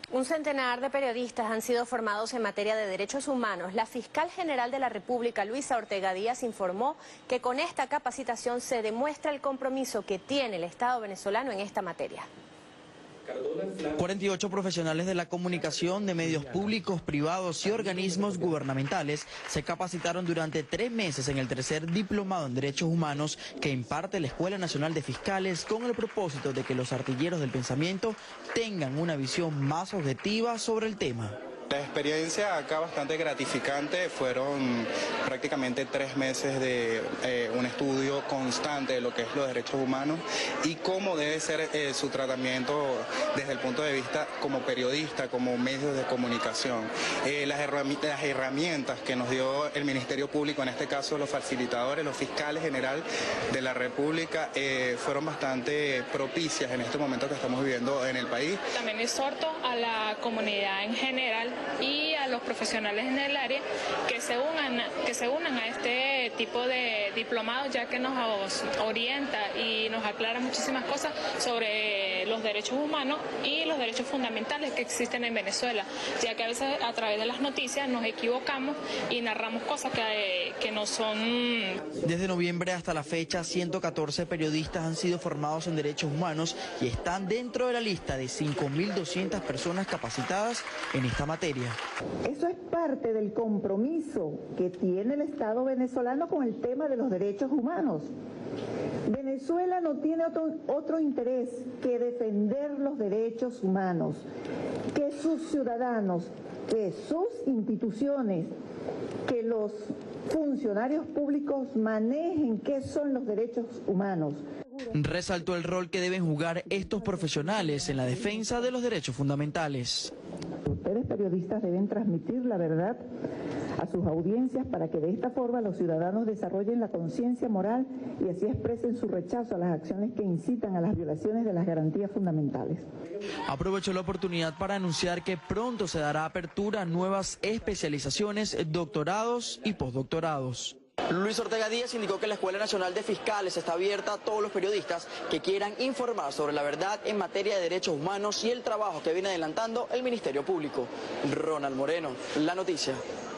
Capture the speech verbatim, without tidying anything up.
Un centenar de periodistas han sido formados en materia de derechos humanos. La fiscal general de la República, Luisa Ortega Díaz, informó que con esta capacitación se demuestra el compromiso que tiene el Estado venezolano en esta materia. cuarenta y ocho profesionales de la comunicación de medios públicos, privados y organismos gubernamentales se capacitaron durante tres meses en el tercer diplomado en Derechos Humanos que imparte la Escuela Nacional de Fiscales con el propósito de que los artilleros del pensamiento tengan una visión más objetiva sobre el tema. La experiencia acá bastante gratificante, fueron prácticamente tres meses de eh, un estudio constante de lo que es los derechos humanos y cómo debe ser eh, su tratamiento desde el punto de vista como periodista, como medios de comunicación. Eh, las, herramientas, las herramientas que nos dio el Ministerio Público, en este caso los facilitadores, los fiscales general de la República, eh, fueron bastante propicias en este momento que estamos viviendo en el país. También exhorto a la comunidad en general y a los profesionales en el área que se unan, que se unan a este tipo de diplomados, ya que nos orienta y nos aclara muchísimas cosas sobre los derechos humanos y los derechos fundamentales que existen en Venezuela, ya que a veces a través de las noticias nos equivocamos y narramos cosas que, que no son. Desde noviembre hasta la fecha, ciento catorce periodistas han sido formados en derechos humanos y están dentro de la lista de cinco mil doscientas personas capacitadas en esta materia. Eso es parte del compromiso que tiene el Estado venezolano con el tema de los derechos humanos. Venezuela no tiene otro, otro interés que defender los derechos humanos, que sus ciudadanos, que sus instituciones, que los funcionarios públicos manejen qué son los derechos humanos. Resaltó el rol que deben jugar estos profesionales en la defensa de los derechos fundamentales. Ustedes periodistas deben transmitir la verdad a sus audiencias para que de esta forma los ciudadanos desarrollen la conciencia moral y así expresen su rechazo a las acciones que incitan a las violaciones de las garantías fundamentales. Aprovechó la oportunidad para anunciar que pronto se dará apertura a nuevas especializaciones, doctorados y postdoctorados. Luis Ortega Díaz indicó que la Escuela Nacional de Fiscales está abierta a todos los periodistas que quieran informar sobre la verdad en materia de derechos humanos y el trabajo que viene adelantando el Ministerio Público. Ronald Moreno, La Noticia.